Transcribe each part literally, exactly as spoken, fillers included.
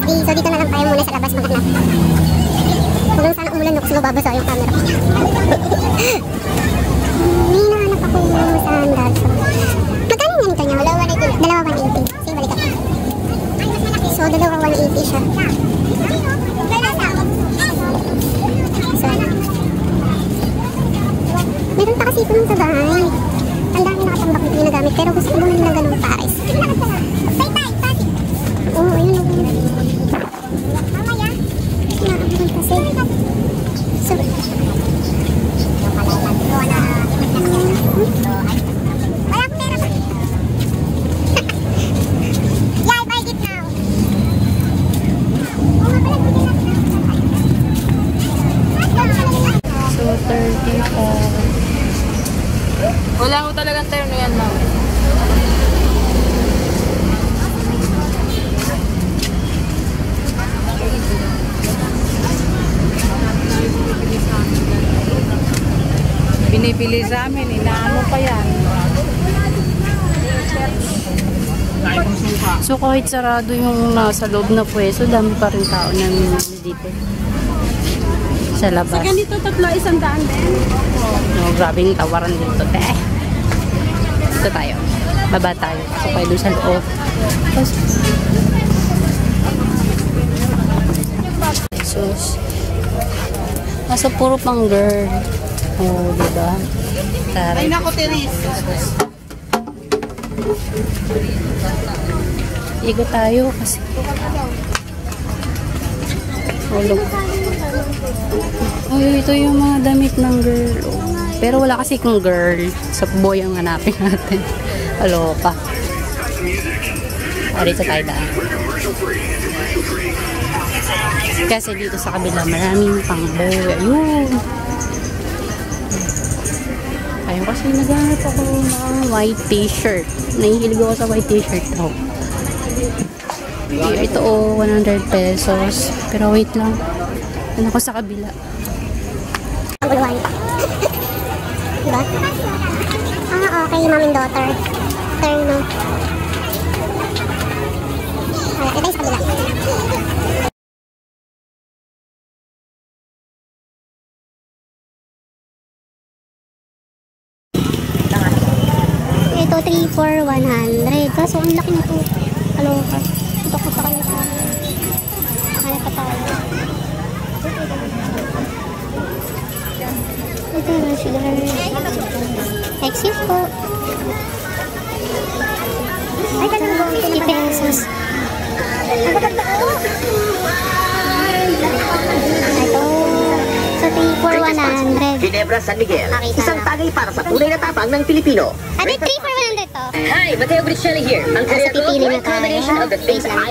Okay, so dito na lang tayo muna sa labas maghanap. Huwag lang sana umulan no, kasi mababasa yung camera. May nahanap ako sa sandals. Magkano yung ganito niya? Dalawa one eighty. Dalawa one eighty. Sige, balik ako. So, dalawa one eighty siya. So, meron pa kasi ito nung sa bahay. Ang dami nakatambak dito yung nagamit. Pero gusto ko bumili ng ganung pares. Oo, yun o. Nakakabang kasi. So, wala akong pera pa. Yeah, I buy it now. So, thirty-four. Wala ko talagang terno yan, ma'am. Binibili sa amin, inaano pa yan. So kahit sarado yung nasa loob na pwesto, dami pa rin tao na dito sa labas. Sa ganito tatlo, isang daan din. No, grabing tawaran dito. Eh. Dito tayo. Baba tayo. So kayo doon sa loob. Jesus. Nasa puro pang girl. Oh, diba? Tara. Ay, naku, Teres. Igo tayo kasi ulog. Uy, ito yung mga damit ng girl. Oh. Pero wala kasi kung girl. Sa boy ang hanapin natin. Aloka. Ari sa tayo daan. Kasi dito sa kabila maraming pang boy. Ayun. Ayun kasi naghanap ako ng white t-shirt. Nahihilig ako sa white t-shirt daw. Here, ito oh, one hundred pesos. Pero wait lang. Ano ko sa kabila? Ang guluhan. Diba? Ah, okay. Mom and daughter. Turn, no? Wala, ito yung sa kabila. Ito, three for one hundred. Kaso, ang laki nito. Aloka. Ito ko sa kanya. Hanap pa tayo. Ito na sugar. Excuse po. Ay, ganun po. fifty pesos. Ang maganda ko. Ito. So, three for one hundred. Ginebra San Miguel. Okay, Isang tagay para sa tunay na tapang ng Pilipino. Ate, three for one hundred to. Hi, Mateo Bricelli here. Ang career ko, pipili na great combination tayo. of the things I...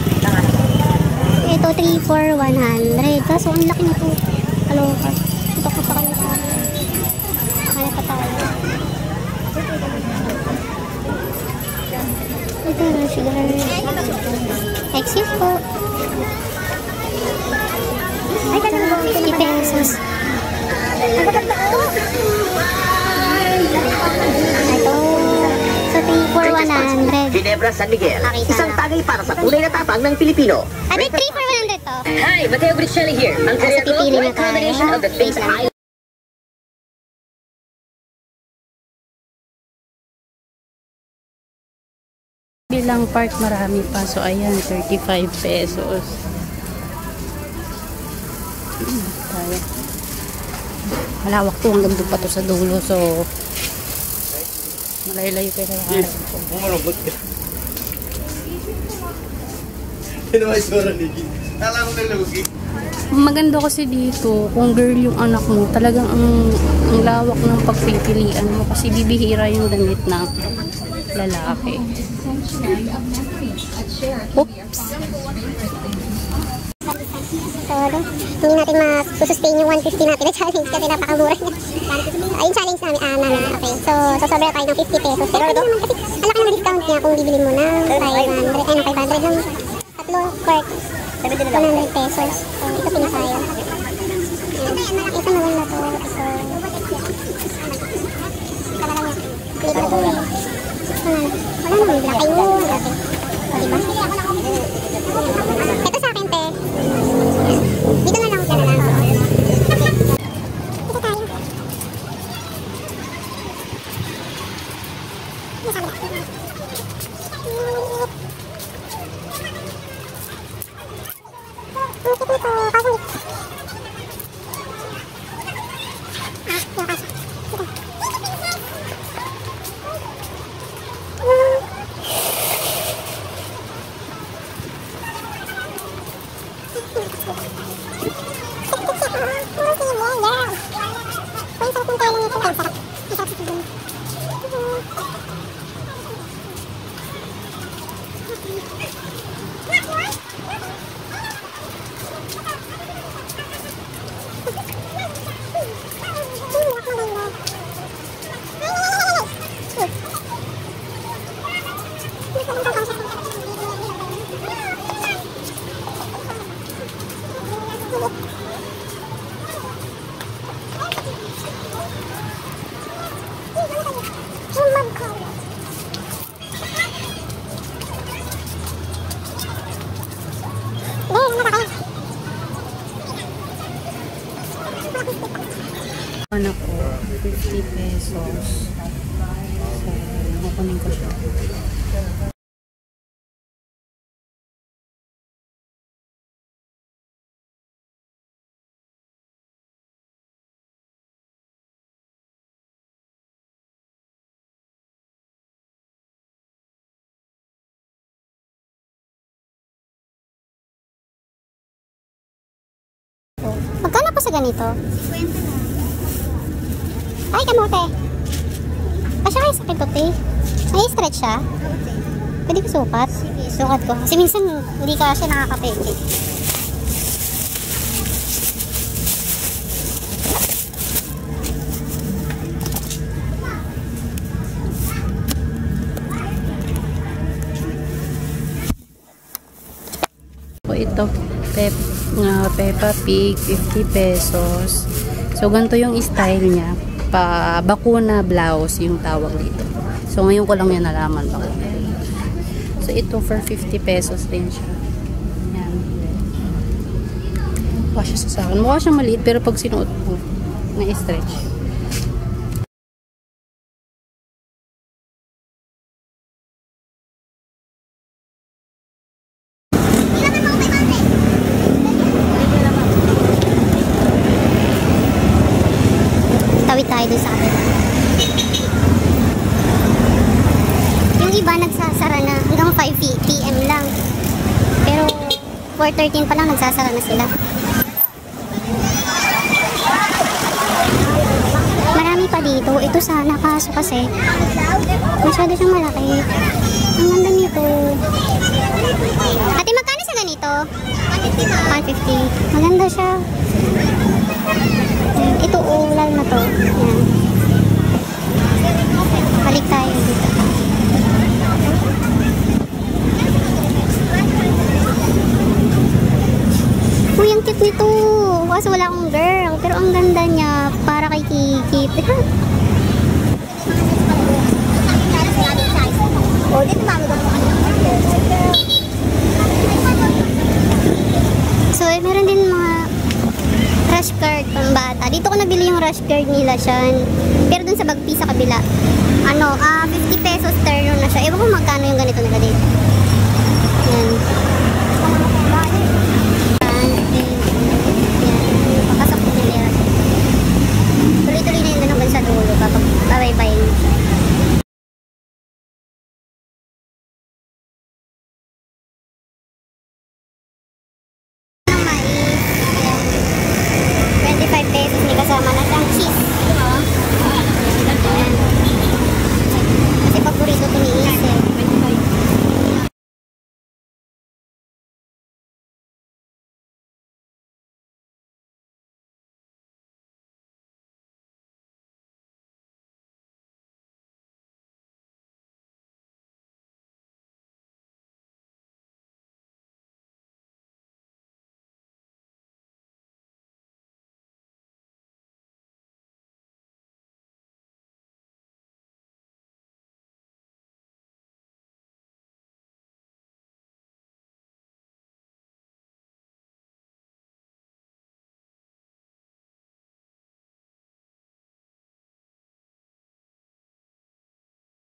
Ito, three for one hundred. Kaso, ang laki nito. Aloka. Ito ko sa kanya. Hanap pa tayo. Ito na sugar. Excuse po. Ay, ganun po. fifty pesos. Ang maganda ko. Ito. So, three for one hundred. Ginebra San Miguel. Okay, Isang sana. tagay para sa tunay na tapang ng Pilipino. Ate, three for one hundred to. Hi, Mateo Bricelli here. Ang career ko, pipili na great combination tayo. of the things I... Bilang park marami pa. So ayan, thirty-five pesos. Hmm, tayo. Malawak to, hanggang doon pa to sa dulo. So malayo-layo pa yung harap ko. Bumarobot ka. Ano ba yung sura ni Gin? Alam mo na lugi. Maganda kasi dito, kung girl yung anak mo, talagang ang, ang lawak ng pagpipilian mo kasi bibihira yung damit ng lalaki. Oops! So, ano, hindi natin ma-sustain yung one fifty natin na challenge kasi napakamura niya. Ayun challenge namin, ah, namin. Okay, so, so sobra tayo ng fifty pesos. Pero ito, kasi ang laki ng discount niya kung bibili mo ng five hundred, ay, no, five hundred ng tatlo quart, one hundred pesos. So, ito pinasayo. Ayan, ito naman na to. So, ito na lang yan. Dito na to. Wala naman, lakay mo. So, diba? Ito sa Anak ko, fifty pesos. So, kukunin ko siya. Magkano po sa ganito? Ay, kamote. Pasya kayo sa kitote. May stretch siya. Pwede ko sukat. Sukat ko. Kasi minsan hindi ka siya nakakapeke. So, ito, pep, uh, Peppa Pig, fifty pesos. So, ganito yung style niya. Pa bakuna blouse yung tawag dito. So, ngayon ko lang yan nalaman. Bakuna. So, ito for fifty pesos din siya. Yan. Mukha siya sa akin. Mukha siya maliit, pero pag sinuot mo, na-stretch. Tawid tayo dun sa akin. Yung iba nagsasara na hanggang five p m lang. Pero four thirteen pa lang nagsasara na sila. Marami pa dito. Ito sana kaso kasi masyado siyang malaki. Ang ganda nito. Ate, magkano sa ganito? one fifty. Maganda siya. Ito ulal na to. Yan. Balik tayo dito. Uy, ang cute nito. Kaso wala akong girl. Pero ang ganda niya. Para kay Kiki. Oh, dito kami daw. So, eh, meron din mga rush card pang bata. Dito ko nabili yung rush card nila siya. Pero dun sa Bagpi sa kabila, ano, ah, fifty pesos stereo na siya. Ewan ko magkano yung ganito nila dito. Yan.